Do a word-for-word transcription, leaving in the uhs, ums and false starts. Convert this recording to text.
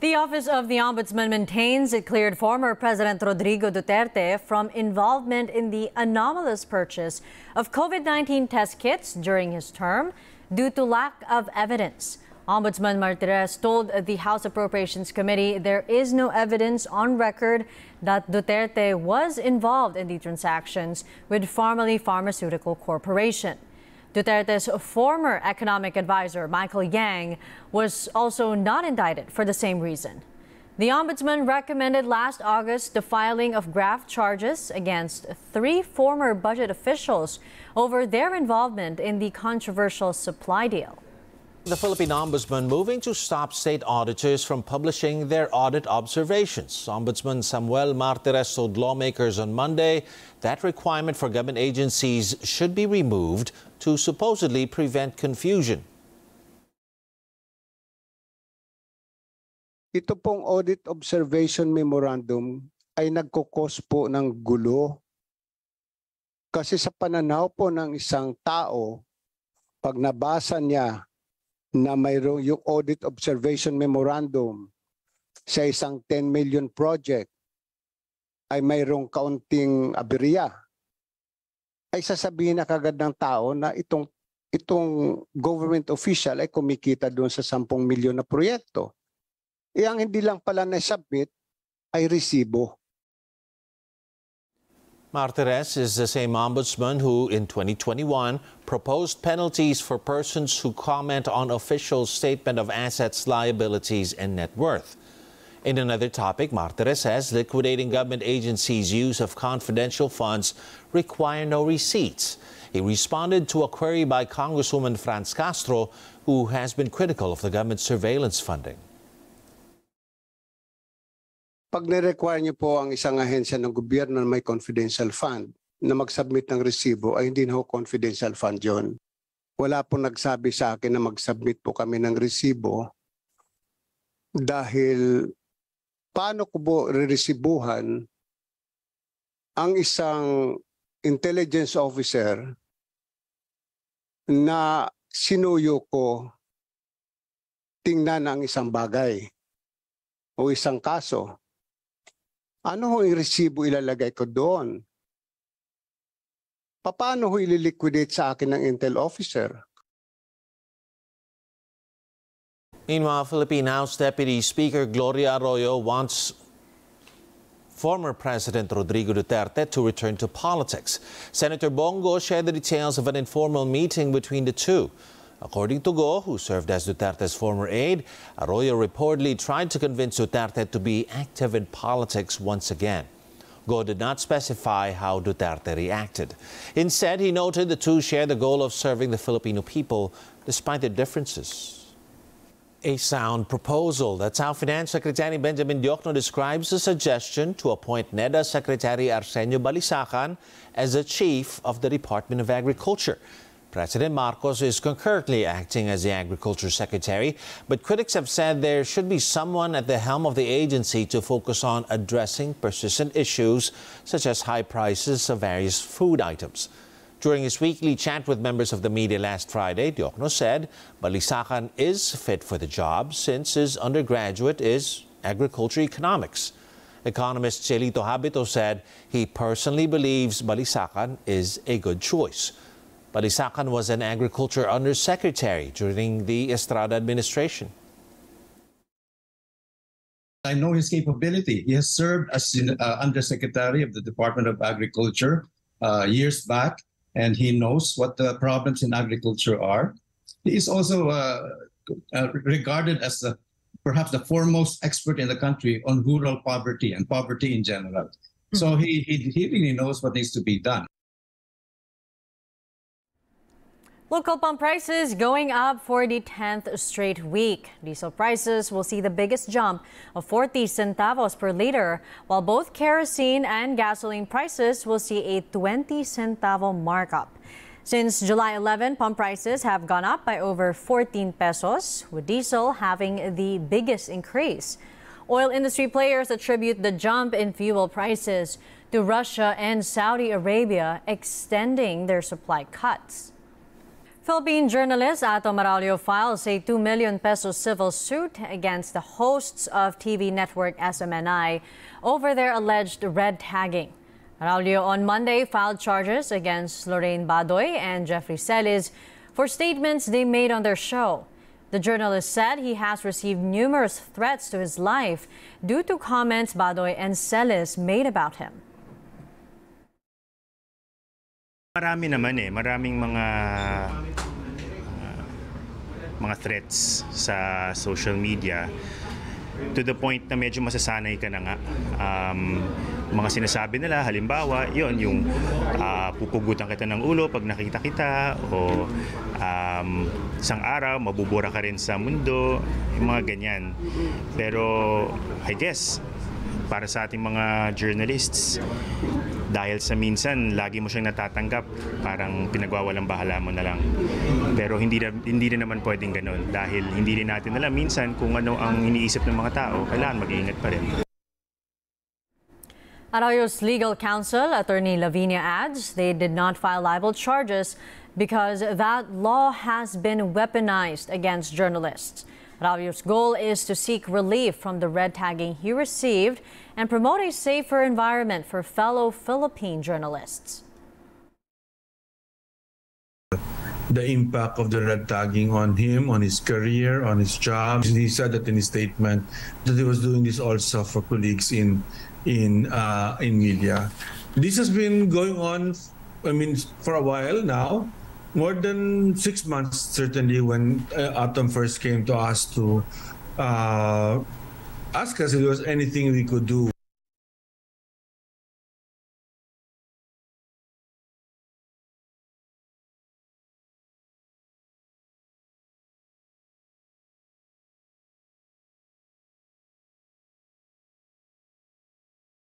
The Office of the Ombudsman maintains it cleared former President Rodrigo Duterte from involvement in the anomalous purchase of COVID nineteen test kits during his term due to lack of evidence. Ombudsman Martirez told the House Appropriations Committee there is no evidence on record that Duterte was involved in the transactions with Pharmally Pharmaceutical Corporation. Duterte's former economic advisor, Michael Yang, was also not indicted for the same reason. The Ombudsman recommended last August the filing of graft charges against three former budget officials over their involvement in the controversial supply deal. The Philippine Ombudsman moving to stop state auditors from publishing their audit observations. Ombudsman Samuel Martirez told lawmakers on Monday that requirement for government agencies should be removed to supposedly prevent confusion. Ito pong audit observation memorandum ay nagkukos po ng gulo. Kasi sa pananaw po ng isang tao, pag nabasa niya na mayroong yung audit observation memorandum sa isang ten million project ay mayroong kaunting aberya, ay sasabihin na kagad ng tao na itong, itong government official ay kumikita doon sa ten milyon na proyekto. E ang hindi lang pala na-submit ay resibo. Martirez is the same ombudsman who, in twenty twenty-one, proposed penalties for persons who comment on official statement of assets, liabilities, and net worth. In another topic, Martirez says liquidating government agencies' use of confidential funds require no receipts. He responded to a query by Congresswoman Franz Castro, who has been critical of the government's surveillance funding. Pag nirequire niyo po ang isang ahensya ng gobyerno na may confidential fund na mag-submit ng resibo, ay hindi na ho confidential fund yon. Wala po nagsabi sa akin na mag-submit po kami ng resibo dahil paano ko po re-resibuhan ang isang intelligence officer na sinuyo ko tingnan ang isang bagay o isang kaso. Ano ho yung resibo ilalagay ko doon? Paano ho ililiquidate sa akin ng intel officer? Meanwhile, Philippine House Deputy Speaker Gloria Arroyo wants former President Rodrigo Duterte to return to politics. Senator Bongo shared the details of an informal meeting between the two. According to Go, who served as Duterte's former aide, Arroyo reportedly tried to convince Duterte to be active in politics once again. Go did not specify how Duterte reacted. Instead, he noted the two share the goal of serving the Filipino people despite their differences. A sound proposal. That's how Finance Secretary Benjamin Diokno describes the suggestion to appoint NEDA Secretary Arsenio Balisacan as the chief of the Department of Agriculture. President Marcos is concurrently acting as the Agriculture Secretary, but critics have said there should be someone at the helm of the agency to focus on addressing persistent issues such as high prices of various food items. During his weekly chat with members of the media last Friday, Diokno said Balisacan is fit for the job since his undergraduate is agriculture economics. Economist Celito Habito said he personally believes Balisacan is a good choice. Balisacan was an agriculture undersecretary during the Estrada administration. I know his capability. He has served as uh, undersecretary of the Department of Agriculture uh, years back, and he knows what the problems in agriculture are. He is also uh, uh, regarded as the, perhaps the foremost expert in the country on rural poverty and poverty in general. Mm-hmm. So he, he, he really knows what needs to be done. Local pump prices going up for the tenth straight week. Diesel prices will see the biggest jump of forty centavos per liter, while both kerosene and gasoline prices will see a twenty centavo markup. Since July eleventh, pump prices have gone up by over fourteen pesos, with diesel having the biggest increase. Oil industry players attribute the jump in fuel prices to Russia and Saudi Arabia extending their supply cuts. Philippine journalist Ato Maralio files a two million peso civil suit against the hosts of T V network S M N I over their alleged red tagging. Maralio on Monday filed charges against Lorraine Badoy and Jeffrey Celis for statements they made on their show. The journalist said he has received numerous threats to his life due to comments Badoy and Celis made about him. Marami naman eh, maraming mga uh, mga threats sa social media to the point na medyo masasanay ka na nga. Um, mga sinasabi nila, halimbawa, yon yung uh, pupugutan kita ng ulo pag nakita kita o um, isang araw mabubura ka rin sa mundo, yung mga ganyan. Pero I guess para sa ating mga journalists, dahil sa minsan lagi mo siyang natatanggap, parang pinagwawalang bahala mo na lang. Pero hindi na, hindi na naman pwedeng ganun dahil hindi rin natin alam minsan kung ano ang iniisip ng mga tao, kailangan mag-iingat pa rin. Arroyo's legal counsel, Attorney Lavinia, adds they did not file libel charges because that law has been weaponized against journalists. Arroyo's goal is to seek relief from the red tagging he received and promote a safer environment for fellow Philippine journalists. The impact of the red tagging on him, on his career, on his job. He said that in his statement that he was doing this also for colleagues in in uh, in media. This has been going on, I mean, for a while now. More than six months, certainly, when uh, Atom first came to us to uh, ask us if there was anything we could do.